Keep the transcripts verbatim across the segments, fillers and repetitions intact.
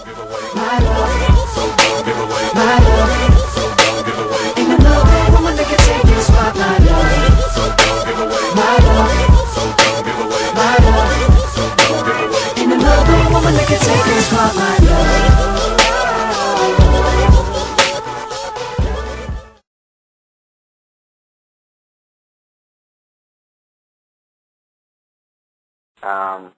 my love, so don't give away my love, so don't give away. Ain't another woman that can take your spot, my love, so don't give away my love, so don't give away my love, so don't give away. Ain't another woman that can take your spot, my love. Um,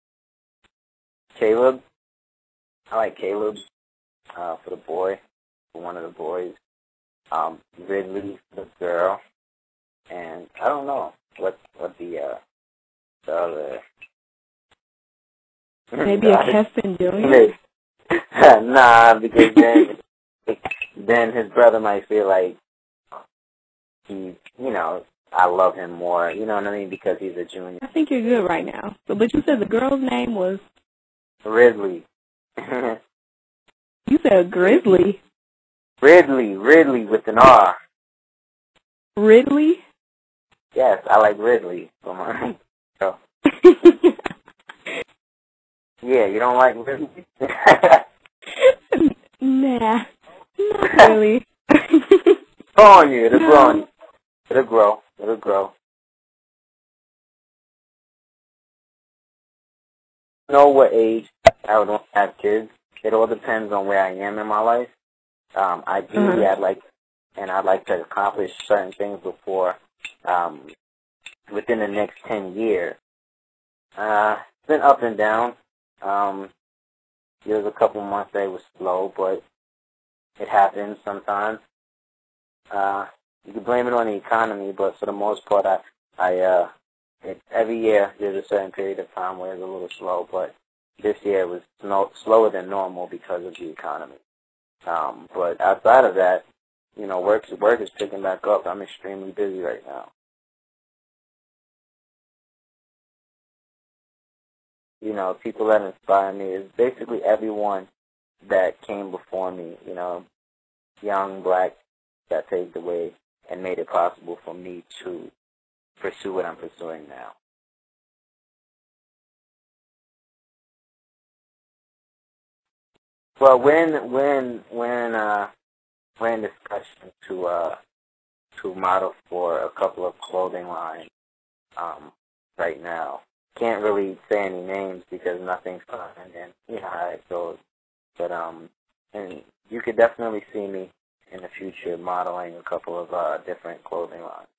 Caleb. I like Caleb uh, for the boy, for one of the boys. Um, Ridley for the girl, and I don't know what what the uh, the other. Maybe a Keston Junior Nah, because then then his brother might feel like he, you know, I love him more. You know what I mean? Because he's a junior. I think you're good right now. So, but you said the girl's name was Ridley. You said Grizzly. Ridley, Ridley with an R. Ridley? Yes, I like Ridley for my girl. Yeah, you don't like Ridley? Nah, not really. Grow on you, it'll No. grow on you. It'll grow, it'll grow. Know what age I would want to have kids. It all depends on where I am in my life. Um, ideally, Uh-huh. I'd like, and I'd like to accomplish certain things before, um, within the next ten years. Uh, it's been up and down. Um, there was a couple months that it was slow, but it happens sometimes. Uh, you can blame it on the economy, but for the most part, I, I, uh, it, every year there's a certain period of time where it's a little slow, but this year it was no, slower than normal because of the economy. Um, but outside of that, you know, work, work is picking back up. I'm extremely busy right now. You know, people that inspire me is basically everyone that came before me, you know, young, black, that paved the way and made it possible for me to pursue what I'm pursuing now. Well, when when when uh, we're in discussion to uh, to model for a couple of clothing lines um, right now. Can't really say any names because nothing's signed, and you know how it goes. But um, and you could definitely see me in the future modeling a couple of uh, different clothing lines.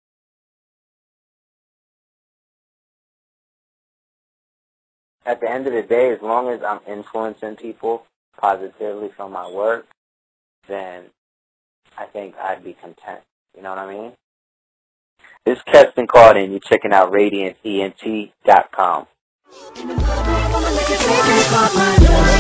At the end of the day, as long as I'm influencing people positively from my work, then I think I'd be content. You know what I mean? This is Keston Karter, and you're checking out Radiance E N T dot com.